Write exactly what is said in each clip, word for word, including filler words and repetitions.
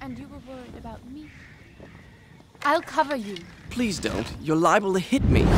And you were worried about me. I'll cover you. Please don't. You're liable to hit me.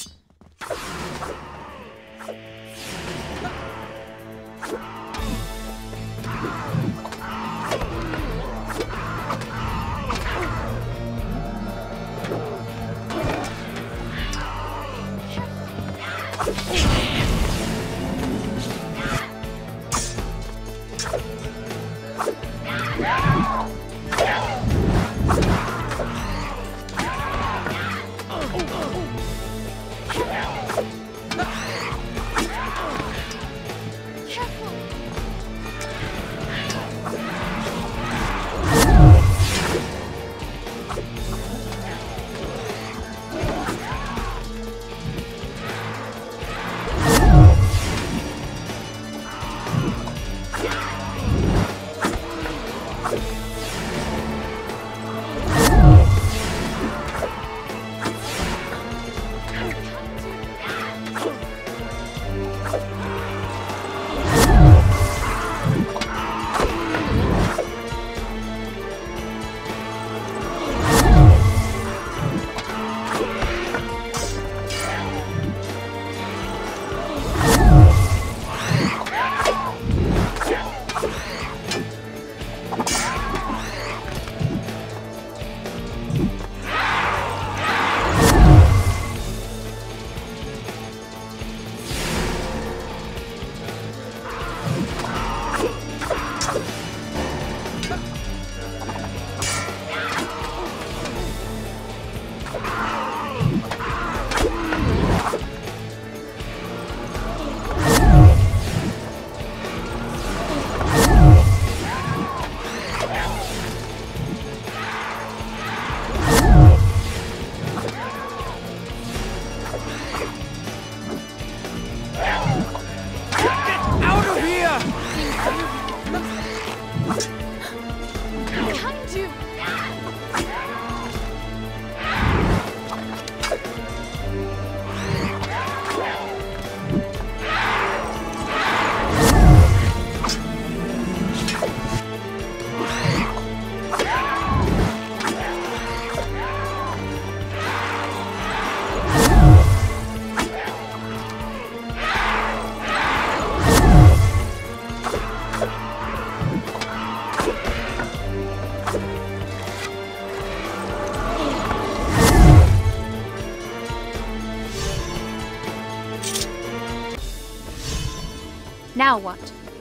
Now what?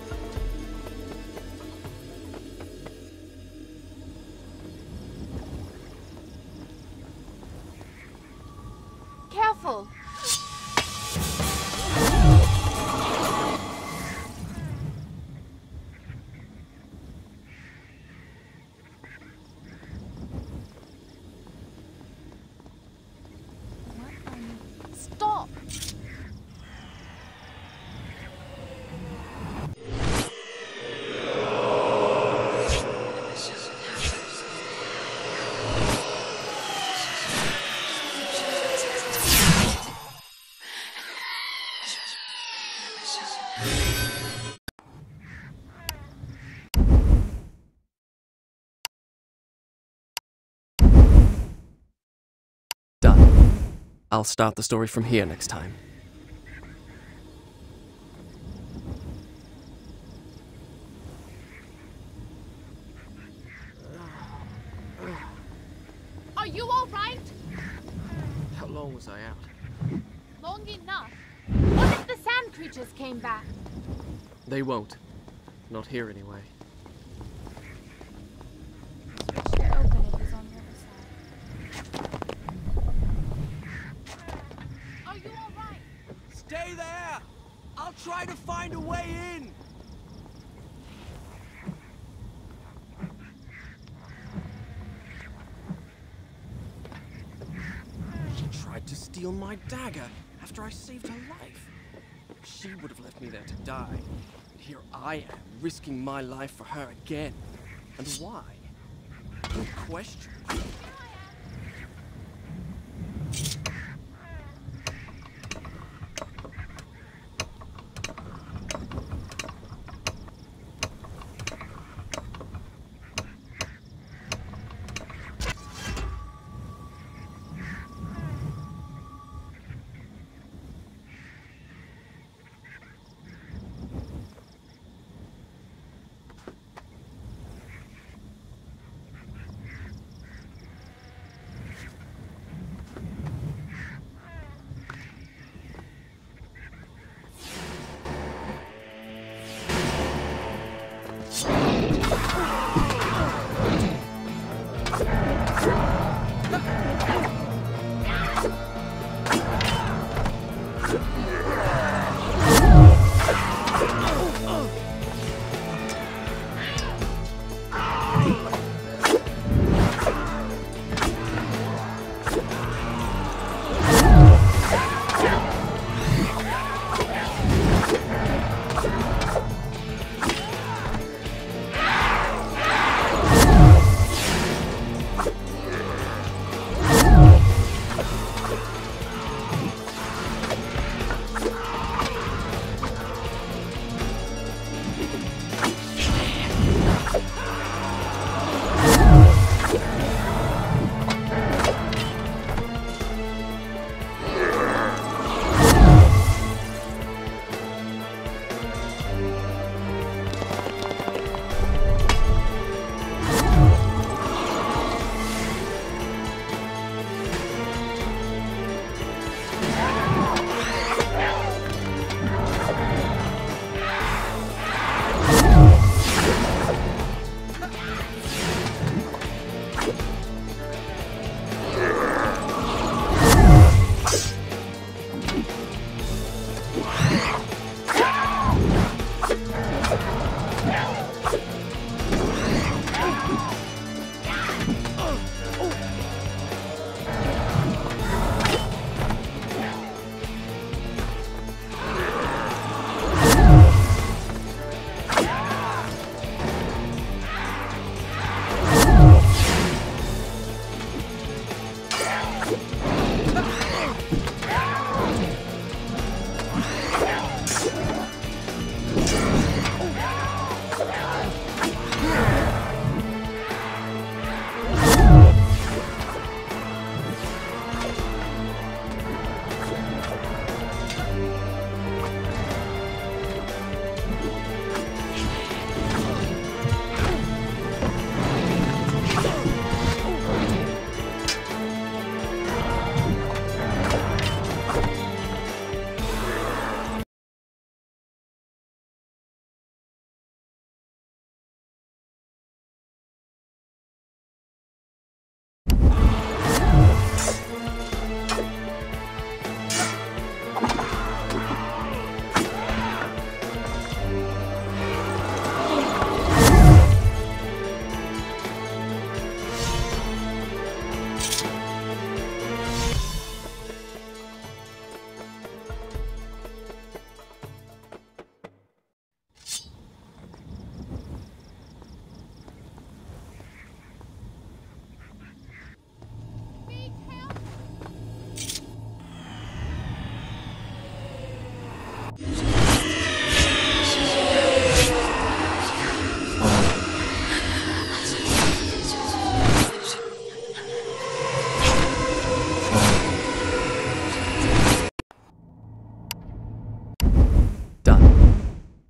Careful! Stop! Done. I'll start the story from here next time. Are you all right? How long was I out? Long enough. What if the sand creatures came back? They won't. Not here anyway. Should open it is on the other side. Are you all right? Stay there! I'll try to find a way in! She tried to steal my dagger after I saved her life. She would have left me there to die. And here I am, risking my life for her again. And why? Good question.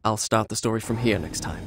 I'll start the story from here next time.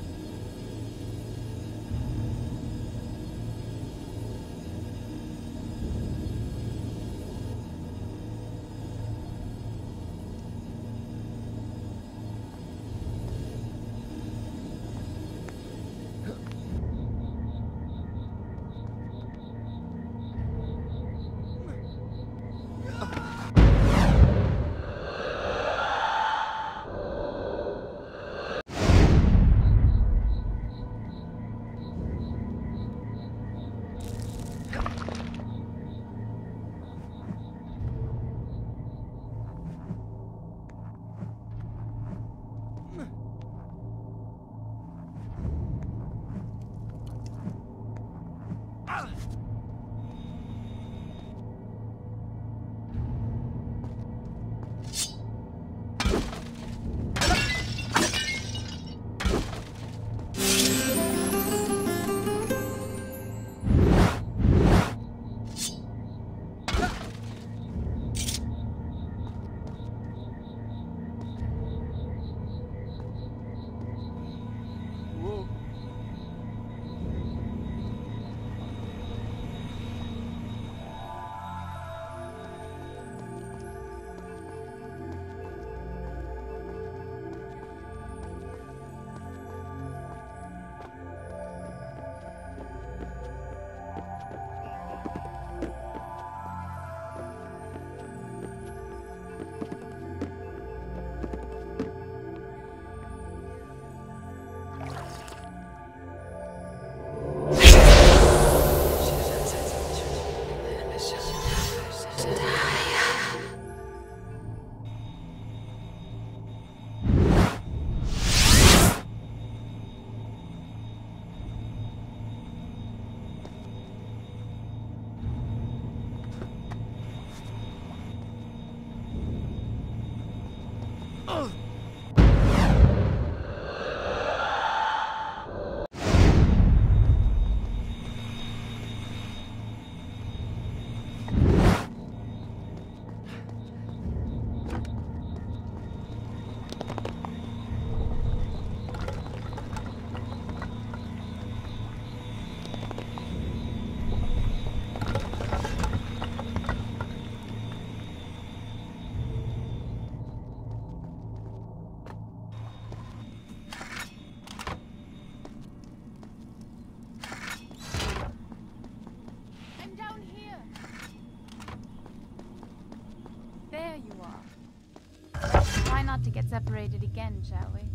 To get separated again, shall we?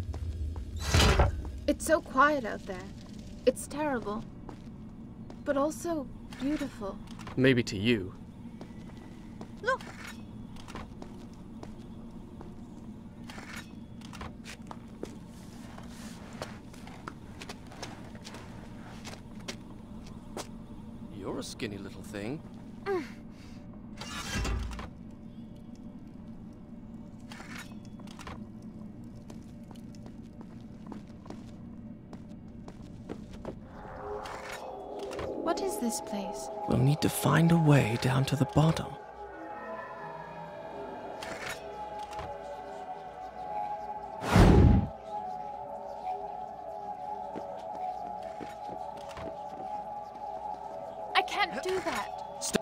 It's so quiet out there. It's terrible. But also beautiful. Maybe to you. Look! You're a skinny little thing. Mm. What is this place? We'll need to find a way down to the bottom. I can't do that. St-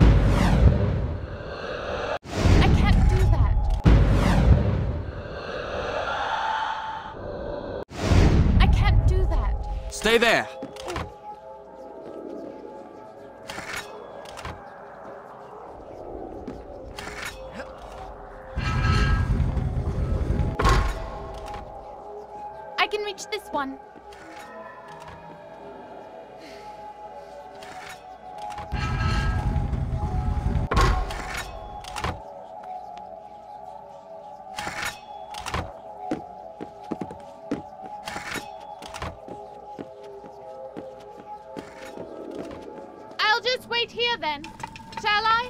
I can't do that. I can't do that. Stay there! I can reach this one. I'll just wait here then, shall I?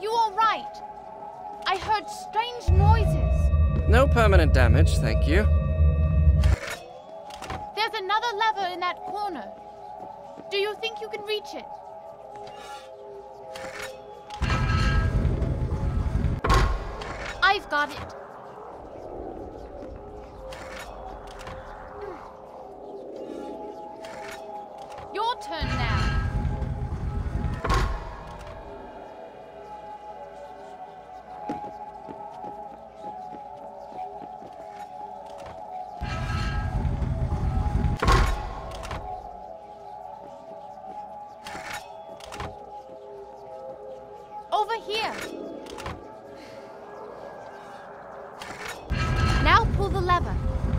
you all right? I heard strange noises. No permanent damage, thank you. There's another lever in that corner. Do you think you can reach it? I've got it. Your turn now. Over here. Now pull the lever.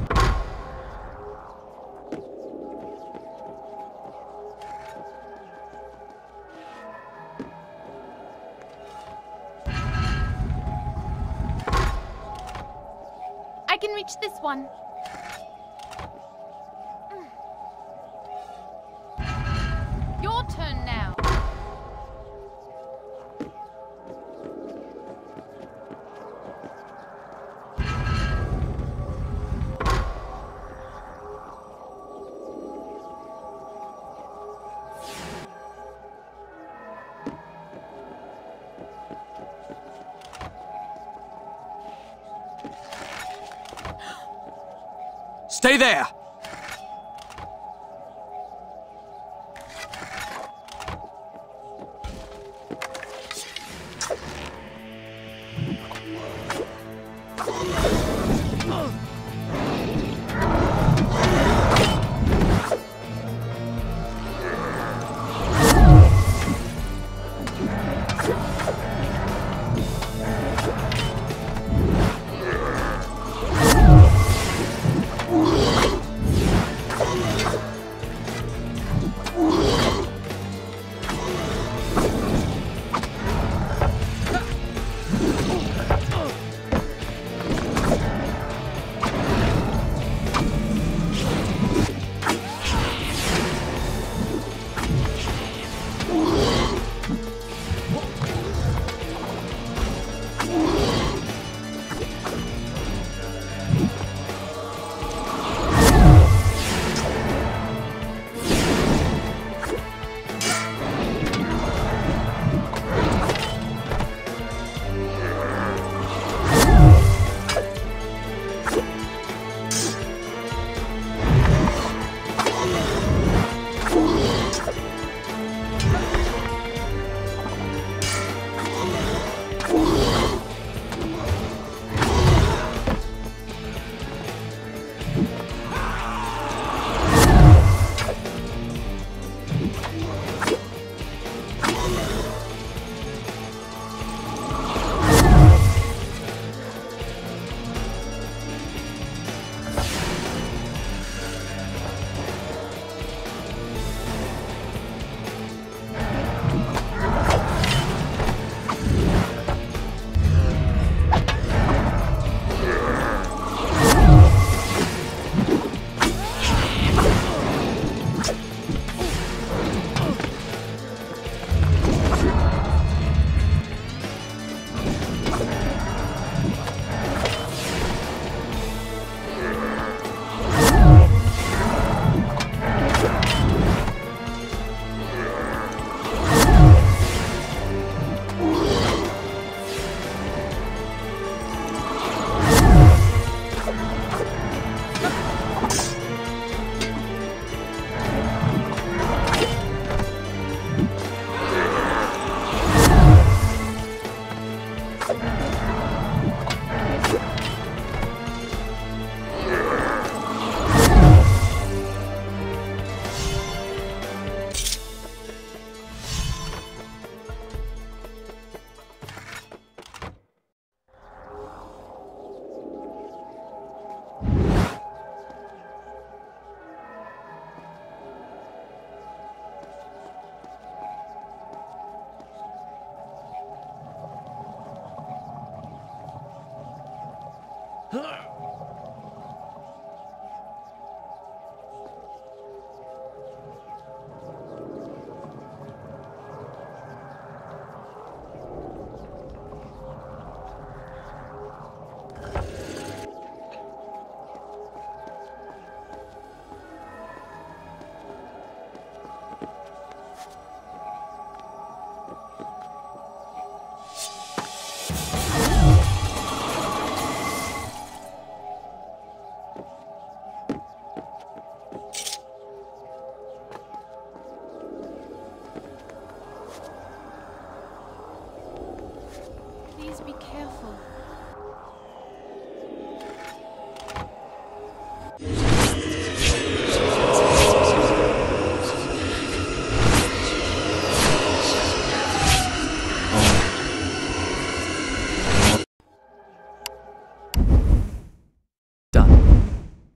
I can reach this one. Your turn now. Stay there!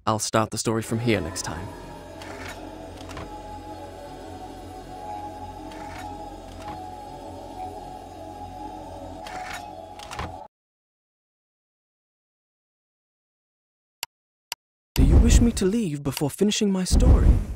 I'll start the story from here next time. Do you wish me to leave before finishing my story?